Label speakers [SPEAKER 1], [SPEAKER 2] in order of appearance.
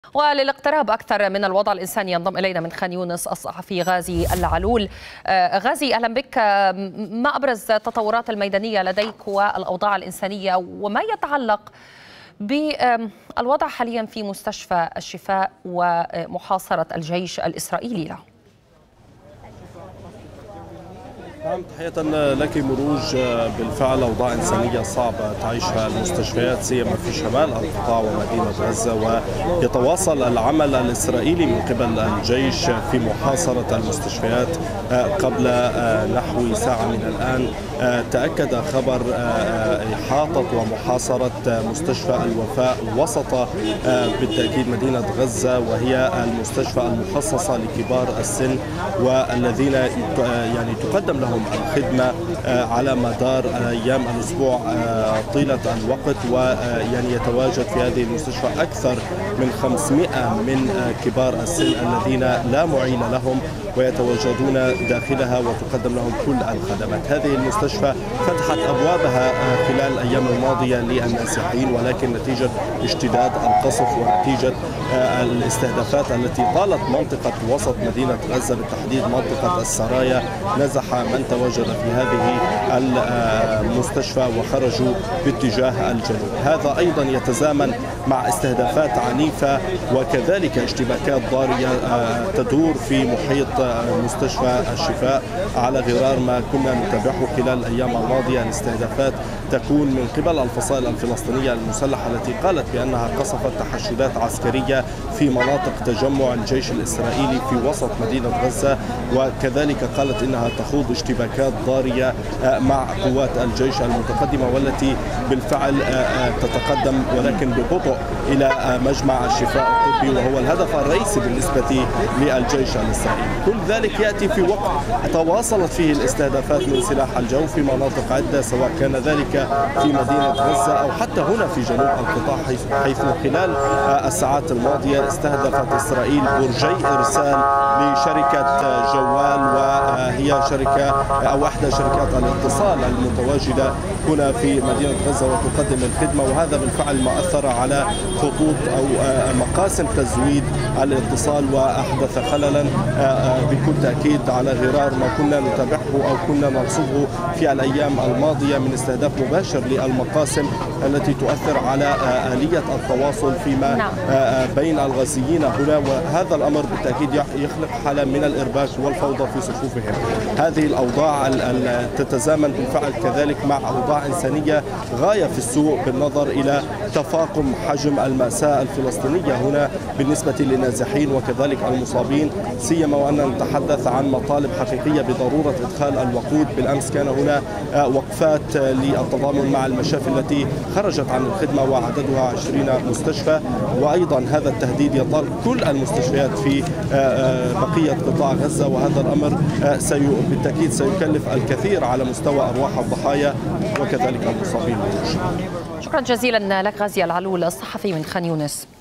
[SPEAKER 1] وللاقتراب أكثر من الوضع الإنساني ينضم إلينا من خان يونس الصحفي غازي العلول. غازي، أهلا بك. ما أبرز التطورات الميدانية لديك والأوضاع الإنسانية وما يتعلق بالوضع حاليا في مستشفى الشفاء ومحاصرة الجيش الإسرائيلي له؟
[SPEAKER 2] نعم، تحية لك مروج. بالفعل أوضاع إنسانية صعبة تعيشها المستشفيات سيما في شمال القطاع ومدينة غزة، ويتواصل العمل الإسرائيلي من قبل الجيش في محاصرة المستشفيات. قبل نحو ساعة من الآن تأكد خبر إحاطة ومحاصرة مستشفى الوفاء وسط بالتأكيد مدينة غزة، وهي المستشفى المخصصة لكبار السن والذين تقدم لهم الخدمة على مدار أيام الأسبوع طيلة الوقت. يتواجد في هذه المستشفى أكثر من 500 من كبار السن الذين لا معين لهم ويتواجدون داخلها وتقدم لهم كل الخدمات. هذه المستشفى فتحت أبوابها خلال الأيام الماضية للنازحين، ولكن نتيجة اشتداد القصف ونتيجة الاستهدافات التي طالت منطقة وسط مدينة غزة بالتحديد منطقة السرايا، نزح من تواجد في هذه المستشفى وخرجوا باتجاه الجنوب. هذا أيضا يتزامن مع استهدافات عنيفة وكذلك اشتباكات ضارية تدور في محيط مستشفى الشفاء على غرار ما كنا نتابعه خلال الأيام الماضية. الاستهدافات تكون من قبل الفصائل الفلسطينية المسلحة التي قالت بأنها قصفت تحشدات عسكرية في مناطق تجمع الجيش الإسرائيلي في وسط مدينة غزة، وكذلك قالت إنها تخوض اشتباكات ضارية مع قوات الجيش المتقدمة والتي بالفعل تتقدم ولكن ببطء إلى مجمع الشفاء الطبي، وهو الهدف الرئيسي بالنسبة للجيش الإسرائيلي. كل ذلك يأتي في وقت تواصلت فيه الاستهدافات من سلاح الجو في مناطق عدة، سواء كان ذلك في مدينة غزة أو حتى هنا في جنوب القطاع، حيث خلال الساعات الماضية استهدفت إسرائيل برجي إرسال لشركة جوال، وهي شركة أو إحدى شركات الاتصال المتواجدة هنا في مدينة غزة وتقدم الخدمة. وهذا بالفعل ما أثر على خطوط أو مقاسم تزويد الاتصال وأحدث خللا بكل تأكيد على غرار ما كنا نتابعه أو كنا نرصده في الأيام الماضية من استهداف مباشر للمقاسم التي تؤثر على آلية التواصل فيما بين الغزيين هنا، وهذا الأمر بالتأكيد يخلق حالة من الإرباك والفوضى في صفوفهم. هذه الأوضاع تتزامن بالفعل كذلك مع أوضاع إنسانية غاية في السوء بالنظر إلى تفاقم حجم المأساة الفلسطينية هنا بالنسبة للنازحين وكذلك المصابين، سيما وأننا نتحدث عن مطالب حقيقية بضرورة إدخال الوقود. بالأمس كان هنا وقفات للتضامن مع المشافي التي خرجت عن الخدمة وعددها 20 مستشفى، وأيضا هذا التهديد يطال كل المستشفيات في بقية قطاع غزة، وهذا الأمر بالتأكيد سيكلف الكثير على مستوى أرواح الضحايا وكذلك المصابين.
[SPEAKER 1] شكرا جزيلا لك غازي العلول الصحفي من خان يونس.